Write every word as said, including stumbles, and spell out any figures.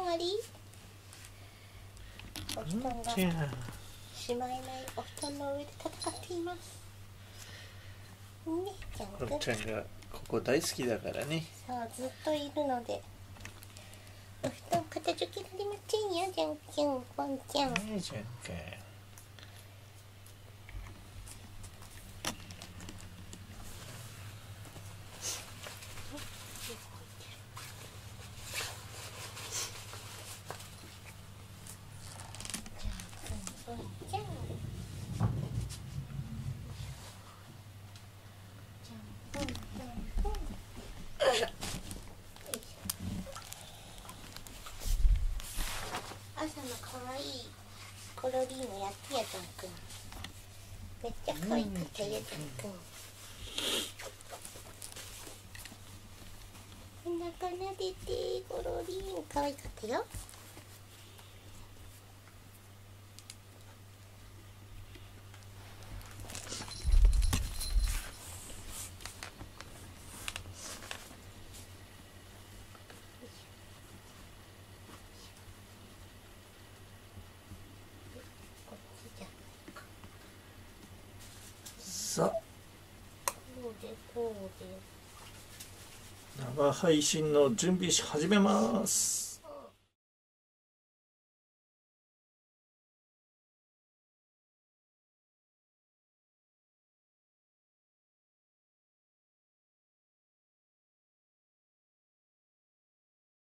まりお布団がしまえないお布団の上で戦っています。ね、ちゃんくん。 ポンちゃんがここ大好きだからね。 そう、ずっといるのでお布団片付けられませんよ、じゃんくん、ポンちゃん。 ねえ、じゃんくん。 朝の可愛いコロリーノやってや、じゃんくん。めっちゃ可愛かったよ、じゃんくん。お腹撫でて、コロリーノ可愛かったよ。 さあ、 こうでこうで生配信の準備し始めます。